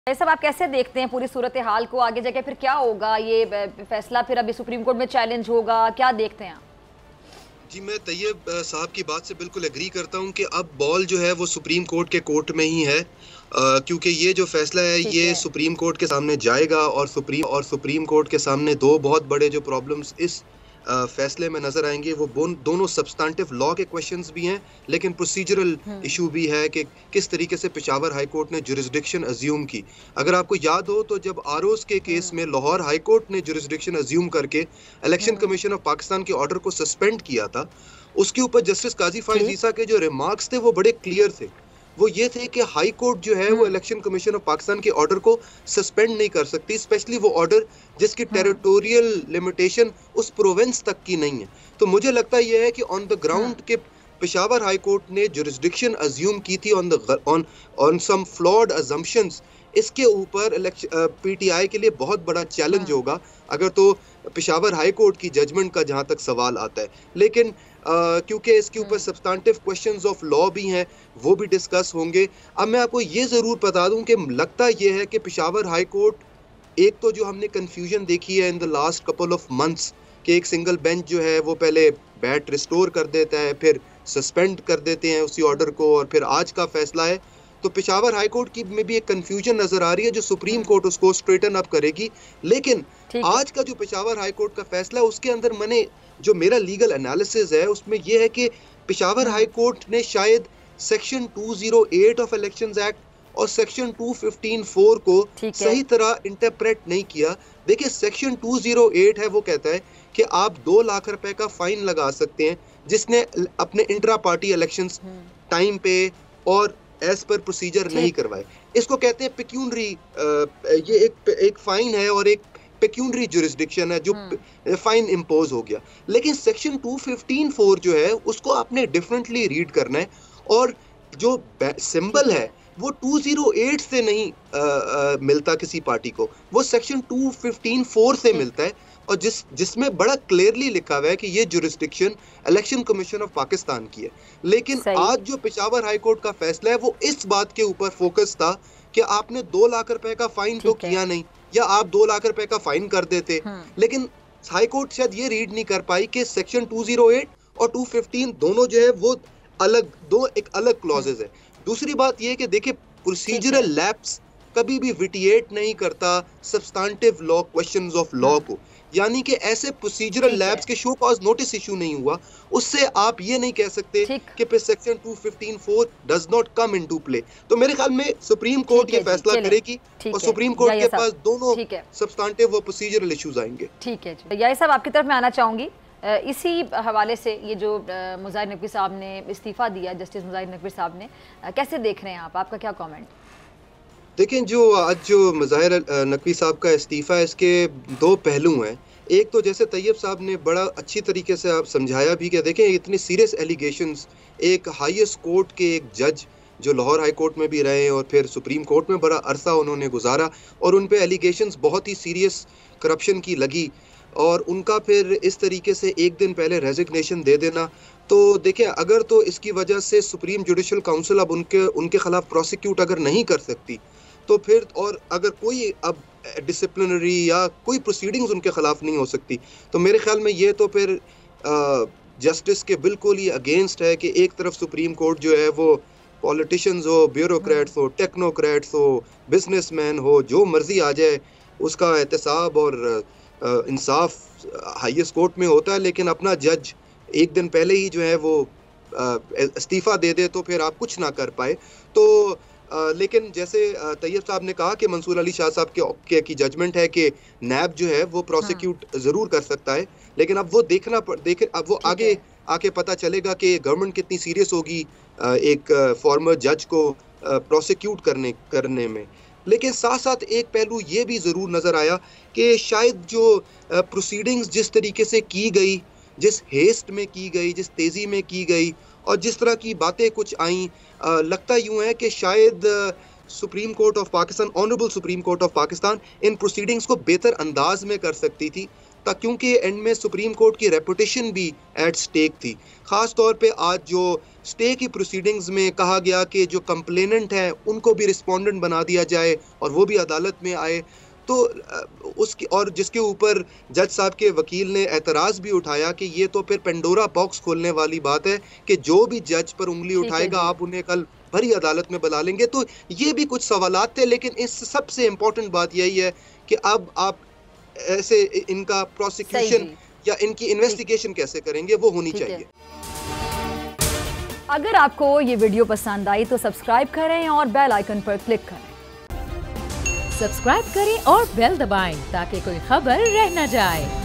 ये सब आप कैसे देखते हैं पूरी सूरत हाल को? आगे जाके फिर क्या होगा? ये फैसला फिर अभी सुप्रीम कोर्ट में चैलेंज होगा, क्या देखते हैं आप? जी, मैं तैयब साहब की बात से बिल्कुल एग्री करता हूँ कि अब बॉल जो है वो सुप्रीम कोर्ट के कोर्ट में ही है, क्योंकि ये जो फैसला है ठीक ये है। सुप्रीम कोर्ट के सामने जाएगा और सुप्रीम कोर्ट के सामने दो बहुत बड़े जो प्रॉब्लम्स इस फैसले में नजर आएंगे वो दोनों सब्सटेंटिव लॉ के क्वेश्चंस भी हैं, लेकिन प्रोसीजरल हम्म। इशू भी है कि किस तरीके से पेशावर हाई कोर्ट ने जुरिस्डिक्शन अज्यूम की। अगर आपको याद हो तो जब आरोज के केस हम्म। में लाहौर हाई कोर्ट ने जुरिस्डिक्शन अज्यूम करके election hmm. Commission of Pakistan के ऑर्डर को सस्पेंड किया था, उसके ऊपर जस्टिस काजी फाइज ठीक। ईसा के जो रिमार्क्स थे वो बड़े क्लियर थे। वो ये थे कि हाई कोर्ट जो है वो हम्म। इलेक्शन कमीशन ऑफ पाकिस्तान के ऑर्डर को सस्पेंड नहीं कर सकती, स्पेशली वो ऑर्डर जिसकी हम्म। टेरिटोरियल लिमिटेशन उस प्रोविंस तक की नहीं है। तो मुझे लगता है कि ऑन द हम्म। ग्राउंड के पेशावर हाई कोर्ट ने जुरिस्डिक्शन अज्यूम की थी ऑन सम फ्लॉड अजम्पशंस। इसके ऊपर पीटीआई के लिए बहुत बड़ा चैलेंज हम्म। होगा अगर तो पेशावर हाई कोर्ट की जजमेंट का जहां तक सवाल आता है। लेकिन क्योंकि इसके ऊपर हम्म। सब्सटेंटिव क्वेश्चंस ऑफ लॉ भी हैं, वो भी डिस्कस होंगे। अब मैं आपको ये जरूर बता दूं कि लगता ये है कि पेशावर हाई कोर्ट, एक तो जो हमने कंफ्यूजन देखी है in the last couple of months कि एक सिंगल बेंच जो है वो पहले बैट रिस्टोर कर देता है, फिर सस्पेंड कर देते हैं उसी ऑर्डर को, और फिर आज का फैसला है तो पेशावर हाई कोर्ट की में भी एक कंफ्यूजन नजर आ रही है जो सुप्रीम हम्म। कोर्ट उसको स्ट्रेटन अप करेगी। लेकिन ठीक है। आज का जो पेशावर हाई कोर्ट का फैसला है उसके अंदर मैंने जो मेरा लीगल एनालिसिस है उसमें यह है कि पेशावर हाई हम्म। कोर्ट ने शायद सेक्शन 208 ऑफ इलेक्शंस एक्ट और सेक्शन 215(4) को ठीक है। सही तरह इंटरप्रेट नहीं किया। देखिए, सेक्शन 208 है वो कहता है कि आप 2 लाख रुपए का फाइन लगा सकते हैं जिसने अपने intra party elections hmm. Time पे और एज पर प्रोसीजर नहीं ठीक। करवाए। इसको कहते हैं पेक्यूनरी, ये एक फाइन है और एक पेक्यूनरी जुरिस्डिक्शन है जो हम्म। फाइन इम्पोज हो गया। लेकिन सेक्शन 215(4) जो है उसको आपने डिफरेंटली रीड करना है, और जो सिंबल ठीक है है। वो 208 से नहीं मिलता किसी पार्टी को, वो सेक्शन 215(4) से ठीक। मिलता है। और जिसमें बड़ा क्लियरली लिखा हुआ है कि ये jurisdiction election commission of Pakistan की है। लेकिन सही। आज जो पेशावर हाई कोर्ट का फैसला है वो इस बात के ऊपर फोकस था कि आपने 2 लाख रुपए का फाइन तो ठीक है। किया नहीं, या आप 2 लाख रुपए का फाइन कर देते। हम्म। लेकिन हाई कोर्ट शायद ये रीड नहीं कर पाई कि सेक्शन 208 और 215 दोनों जो है वो एक अलग हम्म। क्लॉजेज है। दूसरी बात ये कि देखिए, ठीक है। प्रोसीजरल लैप्स कभी भी विटिएट नहीं करता substantive law questions of law हम्म। को। यानी कि ऐसे प्रोसीजरल ठीक है। लैब्स के शो कॉज नोटिस इशू नहीं हुआ, उससे आप ये नहीं कह सकते ठीक। कि फिर section 215(4) does not come into play. तो मेरे ख्याल में सुप्रीम कोर्ट ठीक ये है जी, फैसला चलें। करेगी और ठीक है। सुप्रीम कोर्ट या के साहब। पास दोनों ठीक है। सब्सटेंटिव व प्रोसीजरल इश्यूज आएंगे। ठीक है जी, या साहब आपकी तरफ मैं आना चाहूँगी। इसी हवाले से ये जो मुज़ाहिर नकवी साहब ने इस्तीफ़ा दिया, जस्टिस मुज़ाहिर नकवी साहब ने, कैसे देख रहे हैं आप? आपका क्या कमेंट? देखें, जो आज जो मुज़ाहिर नकवी साहब का इस्तीफ़ा है इसके दो पहलू हैं। एक तो जैसे तैयब साहब ने बड़ा अच्छी तरीके से आप समझाया भी कि देखें इतने सीरियस एलिगेशंस एक हाईएस्ट कोर्ट के एक जज जो लाहौर हाई कोर्ट में भी रहे और फिर सुप्रीम कोर्ट में बड़ा अरसा उन्होंने गुजारा, और उन पे एलिगेशंस बहुत ही सीरियस करप्शन की लगी, और उनका फिर इस तरीके से एक दिन पहले रेजिग्नेशन दे देना। तो देखिए, अगर तो इसकी वजह से सुप्रीम जुडिशल काउंसिल अब उनके उनके खिलाफ प्रोसिक्यूट अगर नहीं कर सकती, तो फिर और अगर कोई अब डिसिप्लिनरी या कोई प्रोसीडिंग्स उनके खिलाफ नहीं हो सकती, तो मेरे ख्याल में ये तो फिर जस्टिस के बिल्कुल ही अगेंस्ट है कि एक तरफ सुप्रीम कोर्ट जो है वो पॉलिटिशियंस हो, ब्यूरोक्रेट्स हो, टेक्नोक्रेट्स हो, बिजनेसमैन हो, जो मर्जी आ जाए उसका एहतसाब और इंसाफ हाईएस्ट कोर्ट में होता है, लेकिन अपना जज एक दिन पहले ही जो है वो इस्तीफा दे दे तो फिर आप कुछ ना कर पाए। तो लेकिन जैसे तैयब साहब ने कहा कि मंसूर अली शाह साहब की जजमेंट है कि नैब जो है वो प्रोसिक्यूट जरूर कर सकता है, लेकिन अब वो अब वो ठीक आगे है। आके पता चलेगा कि गवर्नमेंट कितनी सीरियस होगी एक फॉर्मर जज को प्रोसिक्यूट करने में। लेकिन साथ साथ एक पहलू ये भी जरूर नजर आया कि शायद जो प्रोसीडिंग्स जिस तरीके से की गई, जिस हेस्ट में की गई, जिस तेजी में की गई, और जिस तरह की बातें कुछ आई, लगता यूं है कि शायद supreme court of Pakistan, honourable supreme court of Pakistan in proceedings को बेहतर अंदाज में कर सकती थी, क्योंकि एंड में सुप्रीम कोर्ट की रेपुटेशन भी एट स्टेक थी। खास तौर पे आज जो स्टे की प्रोसीडिंग्स में कहा गया कि जो कंप्लेनेंट हैं उनको भी रिस्पोंडेंट बना दिया जाए और वो भी अदालत में आए। तो उसकी और जिसके ऊपर जज साहब के वकील ने एतराज़ भी उठाया कि ये तो फिर पेंडोरा बॉक्स खोलने वाली बात है कि जो भी जज पर उंगली उठाएगा आप उन्हें कल भरी अदालत में बुला लेंगे। तो ये भी कुछ सवालात थे, लेकिन इस सबसे इम्पोर्टेंट बात यही है कि अब आप ऐसे इनका प्रोसिक्यूशन या इनकी इन्वेस्टिगेशन कैसे करेंगे, वो होनी चाहिए। अगर आपको ये वीडियो पसंद आई तो सब्सक्राइब करें और बेल आइकन पर क्लिक करें। सब्सक्राइब करें और बेल दबाएं ताकि कोई खबर रह न जाए।